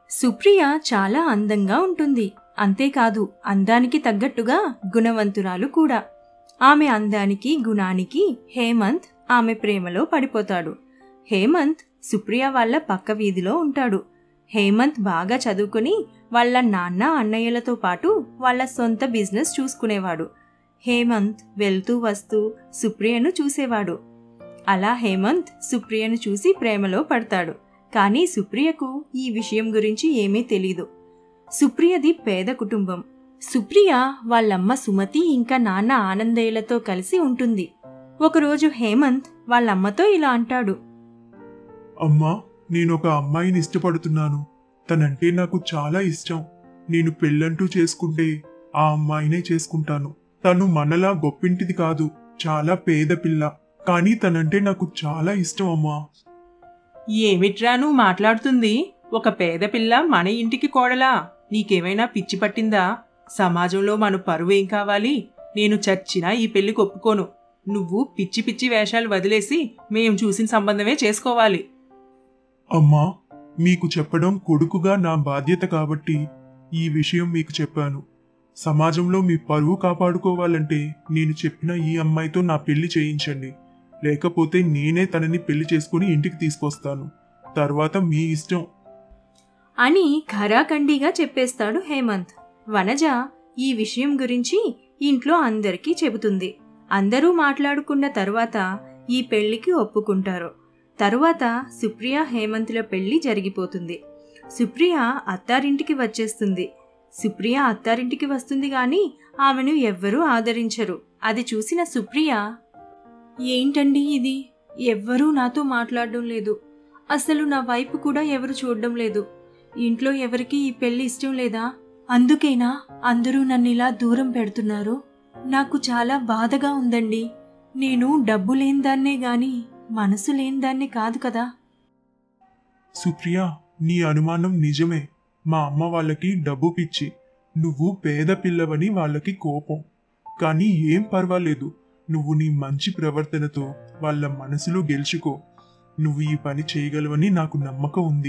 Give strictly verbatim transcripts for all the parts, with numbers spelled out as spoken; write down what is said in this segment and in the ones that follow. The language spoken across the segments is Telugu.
సుప్రియ చాలా అందంగా ఉంటుంది. అంతేకాదు అందానికి తగ్గట్టుగా గుణవంతురాలు కూడా. ఆమె అందానికి గుణానికి హేమంత్ ఆమె ప్రేమలో పడిపోతాడు. హేమంత్ సుప్రియ వాళ్ళ పక్క వీధిలో ఉంటాడు. హేమంత్ బాగా చదువుకుని వాళ్ళ నాన్న అన్నయ్యలతో పాటు వాళ్ళ సొంత బిజినెస్ చూసుకునేవాడు. హేమంత్ వెళ్తూ వస్తూ సుప్రియను చూసేవాడు. అలా హేమంత్ సుప్రియను చూసి ప్రేమలో పడతాడు. కానీ సుప్రియకు ఈ విషయం గురించి ఏమీ తెలీదు. సుప్రియది పేద కుటుంబం. సుప్రియ వాళ్ళమ్మ సుమతి ఇంకా నాన్న ఆనందయ్యలతో కలిసి ఉంటుంది. ఒకరోజు హేమంత్ వాళ్ళమ్మతో ఇలా అంటాడు. అమ్మా, నేనొక అమ్మాయిని ఇష్టపడుతున్నాను. తనంటే నాకు చాలా ఇష్టం. నేను పెళ్ళంటూ చేసుకుంటే ఆ అమ్మాయినే చేసుకుంటాను. తను మనలా గొప్పింటిది కాదు, చాలా పేద పిల్ల. కానీ తనంటే నాకు చాలా ఇష్టం అమ్మా. ఏమిట్రా నువ్వు మాట్లాడుతుంది? ఒక పేద పిల్ల మన ఇంటికి కోడలా? నీకేమైనా పిచ్చి పట్టిందా? సమాజంలో మన పరువు ఏం కావాలి? నేను చచ్చినా ఈ పెళ్లికి ఒప్పుకోను. నువ్వు పిచ్చి పిచ్చి వేషాలు వదిలేసి మేం చూసిన సంబంధమే చేసుకోవాలి. అమ్మా, మీకు చెప్పడం కొడుకుగా నా బాధ్యత కాబట్టి ఈ విషయం మీకు చెప్పాను. సమాజంలో మీ పరువు కాపాడుకోవాలంటే నేను చెప్పిన ఈ అమ్మాయితో నా పెళ్లి చేయించండి. లేకపోతే నేనే తనని పెళ్లి చేసుకుని ఇంటికి తీసుకొస్తాను. తర్వాత మీ ఇష్టం అని ఖరాఖండిగా చెప్పేస్తాడు హేమంత్. వనజ ఈ విషయం గురించి ఇంట్లో అందరికీ చెబుతుంది. అందరూ మాట్లాడుకున్న తరువాత ఈ పెళ్లికి ఒప్పుకుంటారు. తరువాత సుప్రియ హేమంతుల పెళ్లి జరిగిపోతుంది. సుప్రియ అత్తారింటికి వచ్చేస్తుంది. సుప్రియ అత్తారింటికి వస్తుంది గాని ఆమెను ఎవ్వరూ ఆదరించరు. అది చూసిన సుప్రియ, ఏంటండి ఇది? ఎవ్వరూ నాతో మాట్లాడడం లేదు. అసలు నా వైపు కూడా ఎవరు చూడడం లేదు. ఇంట్లో ఎవరికి ఈ పెళ్లి ఇష్టం లేదా? అందుకేనా అందరూ నన్ను ఇలా దూరం పెడుతున్నారు? నాకు చాలా బాధగా ఉందండి. నేను డబ్బు లేనిదాన్నే గాని మనసు లేనిదాన్నే కాదు కదా. సుప్రియ, నీ అనుమానం నిజమే. మా అమ్మ వాళ్ళకి డబ్బు పిచ్చి, నువ్వు పేద పిల్లవని వాళ్ళకి కోపం. కానీ ఏం పర్వాలేదు, నువ్వు నీ మంచి ప్రవర్తనతో వాళ్ళ మనసులో గెలుచుకో. నువ్వు ఈ పని చేయగలవని నాకు నమ్మకం ఉంది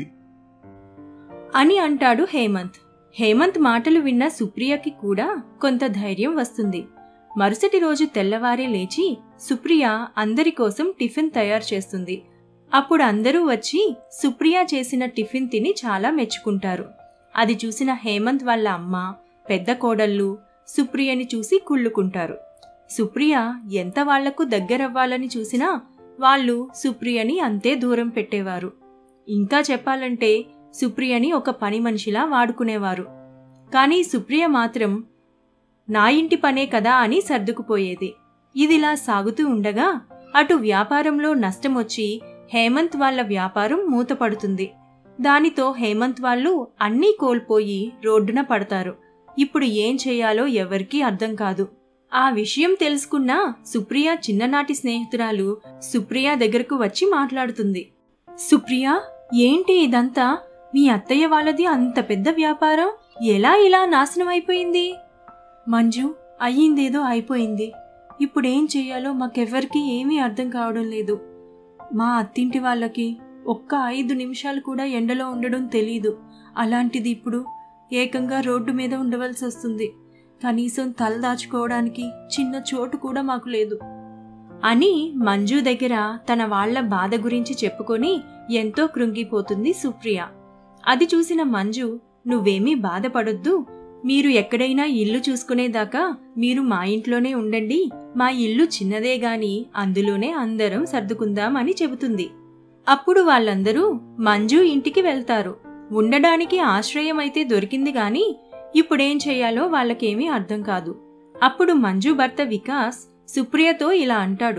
అని అంటాడు హేమంత్. హేమంత్ మాటలు విన్న సుప్రియకి కూడా కొంత ధైర్యం వస్తుంది. మరుసటి రోజు తెల్లవారే లేచి సుప్రియ అందరి కోసం టిఫిన్ తయారు చేస్తుంది. అప్పుడు అందరూ వచ్చి సుప్రియ చేసిన టిఫిన్ తిని చాలా మెచ్చుకుంటారు. అది చూసిన హేమంత్ వాళ్ళ అమ్మ, పెద్ద కోడళ్ళు సుప్రియని చూసి కుళ్ళుకుంటారు. సుప్రియ ఎంత వాళ్లకు దగ్గరవ్వాలని చూసినా వాళ్ళు సుప్రియని అంతే దూరం పెట్టేవారు. ఇంకా చెప్పాలంటే సుప్రియని ఒక పని మనిషిలా వాడుకునేవారు. కానీ సుప్రియ మాత్రం నా ఇంటి పనే కదా అని సర్దుకుపోయేది. ఇదిలా సాగుతూ ఉండగా అటు వ్యాపారంలో నష్టమొచ్చి హేమంత్ వాళ్ళ వ్యాపారం మూతపడుతుంది. దానితో హేమంత్ వాళ్ళు అన్నీ కోల్పోయి రోడ్డున పడతారు. ఇప్పుడు ఏం చేయాలో ఎవరికీ అర్థం కాదు. ఆ విషయం తెలుసుకున్న సుప్రియ చిన్ననాటి స్నేహితురాలు సుప్రియ దగ్గరకు వచ్చి మాట్లాడుతుంది. సుప్రియ, ఏంటి ఇదంతా? మీ అత్తయ్య వాళ్ళది అంత పెద్ద వ్యాపారం ఎలా ఇలా నాశనం అయిపోయింది? మంజు, అయ్యిందేదో అయిపోయింది. ఇప్పుడేం చెయ్యాలో మాకెవ్వరికీ ఏమీ అర్థం కావడం లేదు. మా అత్తింటి వాళ్ళకి ఒక్క ఐదు నిమిషాలు కూడా ఎండలో ఉండడం తెలీదు. అలాంటిది ఇప్పుడు ఏకంగా రోడ్డు మీద ఉండవలసి వస్తుంది. కనీసం తలదాచుకోవడానికి చిన్న చోటు కూడా మాకు లేదు అని మంజు దగ్గర తన వాళ్ల బాధ గురించి చెప్పుకొని ఎంతో కృంగిపోతుంది సుప్రియ. అది చూసిన మంజు, నువ్వేమీ బాధపడొద్దు. మీరు ఎక్కడైనా ఇల్లు చూసుకునేదాకా మీరు మా ఇంట్లోనే ఉండండి. మా ఇల్లు చిన్నదే గాని అందులోనే అందరం సర్దుకుందాం అని చెబుతుంది. అప్పుడు వాళ్ళందరూ మంజు ఇంటికి వెళ్తారు. ఉండడానికి ఆశ్రయం అయితే దొరికింది గాని ఇప్పుడేం చెయ్యాలో వాళ్ళకేమీ అర్థం కాదు. అప్పుడు మంజు భర్త వికాస్ సుప్రియతో ఇలా అంటాడు.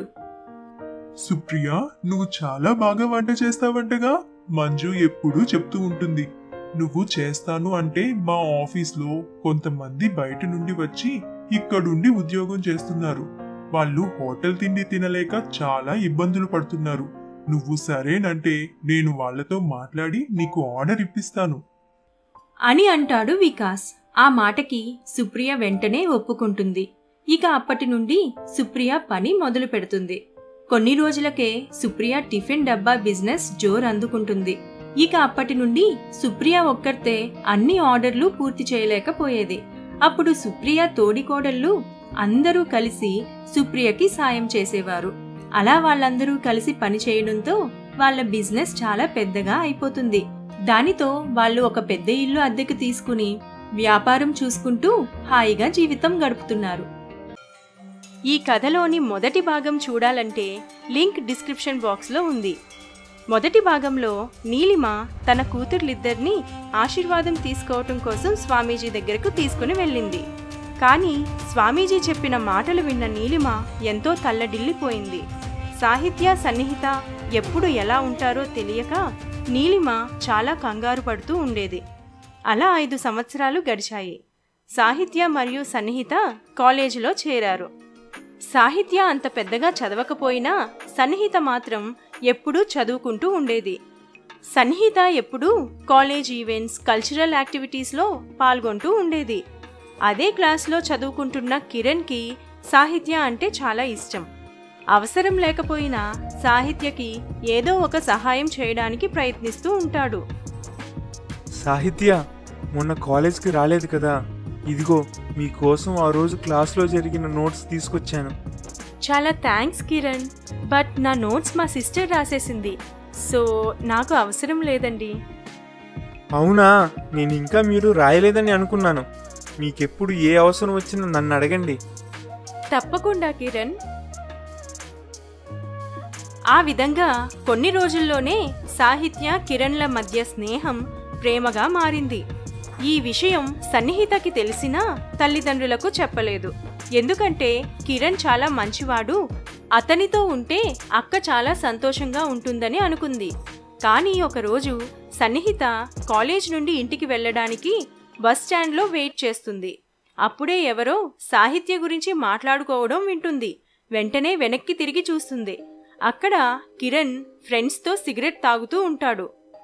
సుప్రియ, నువ్వు చాలా బాగా వంట చేస్తావంటగా? మంజు ఎప్పుడూ చెప్తూ ఉంటుంది. నువ్వు చేస్తాను అంటే మా ఆఫీస్లో కొంతమంది బయట నుండి వచ్చి ఇక్కడుండి ఉద్యోగం చేస్తున్నారు. వాళ్ళు హోటల్ తిండి తినలేక చాలా ఇబ్బందులు పడుతున్నారు. నువ్వు సరేనంటే నేను వాళ్లతో మాట్లాడి నీకు ఆర్డర్ ఇప్పిస్తాను అని అంటాడు వికాస్. ఆ మాటకి సుప్రియ వెంటనే ఒప్పుకుంటుంది. ఇక అప్పటి నుండి సుప్రియ పని మొదలు పెడుతుంది. కొన్ని రోజులకే సుప్రియ టిఫిన్ డబ్బా బిజినెస్ జోరు అందుకుంటుంది. ఇక అప్పటి నుండి సుప్రియ ఒక్కర్తే అన్ని ఆర్డర్లు పూర్తి చేయలేకపోయేది. అప్పుడు సుప్రియ తోడికోడళ్ళు అందరూ కలిసి సుప్రియకి సాయం చేసేవారు. అలా వాళ్ళందరూ కలిసి పని చేయడంతో వాళ్ళ బిజినెస్ చాలా పెద్దగా అయిపోతుంది. దానితో వాళ్ళు ఒక పెద్ద ఇల్లు అద్దెకు తీసుకుని వ్యాపారం చూసుకుంటూ హాయిగా జీవితం గడుపుతున్నారు. ఈ కథలోని మొదటి భాగం చూడాలంటే లింక్ డిస్క్రిప్షన్ బాక్స్లో ఉంది. మొదటి భాగంలో నీలిమ తన కూతుర్లిద్దరినీ ఆశీర్వాదం తీసుకోవటం కోసం స్వామీజీ దగ్గరకు తీసుకుని వెళ్ళింది. కానీ స్వామీజీ చెప్పిన మాటలు విన్న నీలిమ ఎంతో తల్లడిల్లిపోయింది. సాహిత్య, సన్నిహిత ఎప్పుడు ఎలా ఉంటారో తెలియక నీలిమ చాలా కంగారు పడుతూ ఉండేది. అలా ఐదు సంవత్సరాలు గడిచాయి. సాహిత్య మరియు సన్నిహిత కాలేజీలో చేరారు. సాహిత్య అంత పెద్దగా చదవకపోయినా సన్నిహిత మాత్రం ఎప్పుడూ చదువుకుంటూ ఉండేది. సన్నిహిత ఎప్పుడూ కాలేజ్ ఈవెంట్స్, కల్చరల్ యాక్టివిటీస్లో పాల్గొంటూ ఉండేది. అదే క్లాస్లో చదువుకుంటున్న కిరణ్కి సాహిత్య అంటే చాలా ఇష్టం. అవసరం లేకపోయినా సాహిత్యకి ఏదో ఒక సహాయం చేయడానికి ప్రయత్నిస్తూ ఉంటాడు. సాహిత్య, మొన్న కాలేజ్కి రాలేదు కదా, ఇదిగో మీకోసం ఆ రోజు క్లాస్లో జరిగిన నోట్స్ తీసుకొచ్చాను. చాలా థ్యాంక్స్ కిరణ్, బట్ నా నోట్స్ మా సిస్టర్ రాసేసింది, సో నాకు అవసరం లేదండి. అవునా, నేను ఇంకా మీరు రాయలేదని అనుకున్నాను. మీకెప్పుడు ఏ అవసరం వచ్చినా నన్ను అడగండి. తప్పకుండా కిరణ్. ఆ విధంగా కొన్ని రోజుల్లోనే సాహిత్య కిరణ్ల మధ్య స్నేహం ప్రేమగా మారింది. ఈ విషయం సన్నిహితకి తెలిసినా తల్లిదండ్రులకు చెప్పలేదు. ఎందుకంటే కిరణ్ చాలా మంచివాడు, అతనితో ఉంటే అక్క చాలా సంతోషంగా ఉంటుందని అనుకుంది. కానీ ఒకరోజు సన్నిహిత కాలేజ్ నుండి ఇంటికి వెళ్ళడానికి బస్ స్టాండ్లో వెయిట్ చేస్తుంది. అప్పుడే ఎవరో సాహిత్య గురించి మాట్లాడుకోవడం వింటుంది. వెంటనే వెనక్కి తిరిగి చూస్తుంది. అక్కడ కిరణ్ ఫ్రెండ్స్తో సిగరెట్ తాగుతూ ఉంటాడు.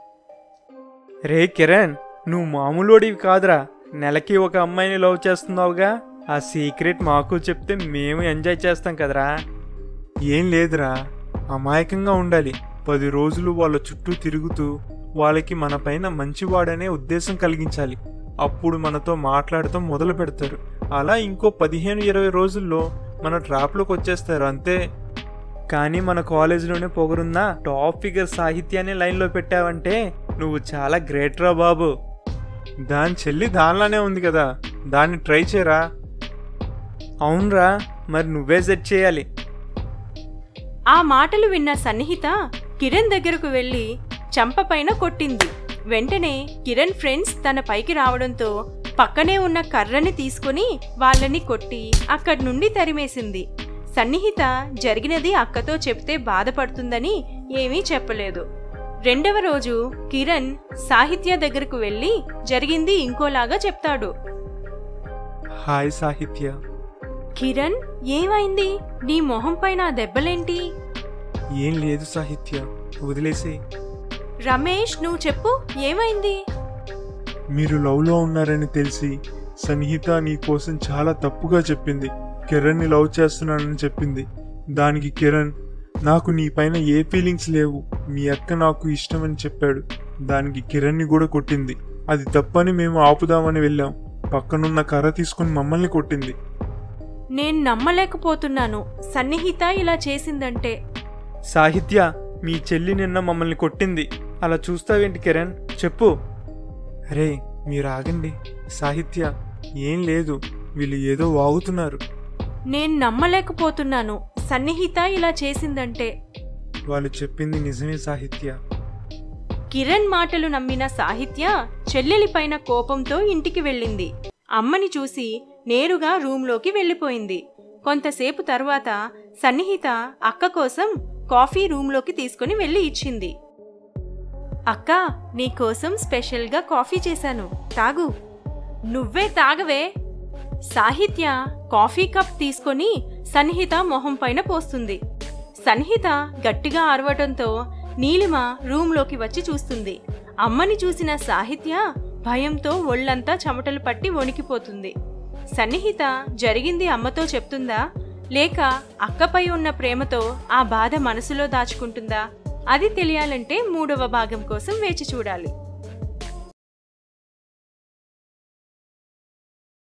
రే కిరణ్, నువ్వు మామూలుడివి కాదురా. నెలకి ఒక అమ్మాయిని లవ్ చేస్తున్నావుగా, ఆ సీక్రెట్ మాకు చెప్తే మేము ఎంజాయ్ చేస్తాం కదరా. ఏం లేదురా, అమాయకంగా ఉండాలి. పది రోజులు వాళ్ళ చుట్టూ తిరుగుతూ వాళ్ళకి మన పైన మంచివాడనే ఉద్దేశం కలిగించాలి. అప్పుడు మనతో మాట్లాడటం మొదలు పెడతారు. అలా ఇంకో పదిహేను ఇరవై రోజుల్లో మన ట్రాప్లోకి వచ్చేస్తారు, అంతే. కానీ మన కాలేజీలోనే పొగరున్న టాప్ ఫిగర్ సాహిత్యాన్ని లైన్లో పెట్టావంటే నువ్వు చాలా గ్రేట్ రా బాబు. దాని చెల్లి దానిలానే ఉంది కదా, దాన్ని ట్రై చేయరా. అవునరా, మరి నువ్వే సెట్ చేయాలి. ఆ మాటలు విన్న సన్నిహిత కిరణ్ దగ్గరకు వెళ్ళి చంపపైన కొట్టింది. వెంటనే కిరణ్ ఫ్రెండ్స్ తన పైకి రావడంతో పక్కనే ఉన్న కర్రని తీసుకుని వాళ్ళని కొట్టి అక్కడి నుండి తరిమేసింది. సన్నిహిత జరిగినది అక్కతో చెప్తే బాధపడుతుందని ఏమీ చెప్పలేదు. రెండవ రోజు కిరణ్ సాహిత్య దగ్గరకు వెళ్ళి జరిగింది ఇంకోలాగా చెప్తాడు. హాయ్ సాహిత్య. కిరణ్, ఏమైంది? నీ మొహం పైన దెబ్బలేంటి? ఏం లేదు సాహిత్య, వదిలేసే. రమేష్, నువ్వు చెప్పు, ఏమైంది? మీరు లవ్లో ఉన్నారని తెలిసి సన్నిహిత నీ కోసం చాలా తప్పుగా చెప్పింది. కిరణ్ని లవ్ చేస్తున్నానని చెప్పింది. దానికి కిరణ్, నాకు నీ పైన ఏ ఫీలింగ్స్ లేవు, మీ అక్క నాకు ఇష్టమని చెప్పాడు. దానికి కిరణ్ని కూడా కొట్టింది. అది తప్పని మేము ఆపుదామని వెళ్ళాం. పక్కనున్న కర్ర తీసుకుని మమ్మల్ని కొట్టింది. నేను నమ్మలేకపోతున్నాను సన్నిహిత ఇలా చేసిందంటే. సాహిత్య, మీ చెల్లి నిన్న మమ్మల్ని కొట్టింది. అలా చూస్తావేంటి కిరణ్, చెప్పు. అరే మీరు ఆగండి సాహిత్య, ఏం లేదు, వీళ్ళు ఏదో వాగుతున్నారు. నేను నమ్మలేకపోతున్నాను సన్నిహిత ఇలా చేసిందంటే. వాళ్ళు చెప్పింది నిజమే సాహిత్య. కిరణ్ మాటలు నమ్మిన సాహిత్య చెల్లెలిపైన కోపంతో ఇంటికి వెళ్ళింది. అమ్మని చూసి నేరుగా రూంలోకి వెళ్ళిపోయింది. కొంతసేపు తర్వాత సన్నిహిత అక్క కోసం కాఫీ రూంలోకి తీసుకుని వెళ్ళి ఇచ్చింది. అక్క, నీకోసం స్పెషల్గా కాఫీ చేశాను, తాగు. నువ్వే తాగవే. సాహిత్య కాఫీ కప్ తీసుకొని సన్నిహిత మొహం పైన పోస్తుంది. సన్నిహిత గట్టిగా అరవటంతో నీలిమ రూంలోకి వచ్చి చూస్తుంది. అమ్మని చూసిన సాహిత్య భయంతో ఒళ్ళంతా చెమటలు పట్టి వణికిపోతుంది. సన్నిహిత జరిగింది అమ్మతో చెప్తుందా, లేక అక్కపై ఉన్న ప్రేమతో ఆ బాధ మనసులో దాచుకుంటుందా? అది తెలియాలంటే మూడవ భాగం కోసం వేచి చూడాలి.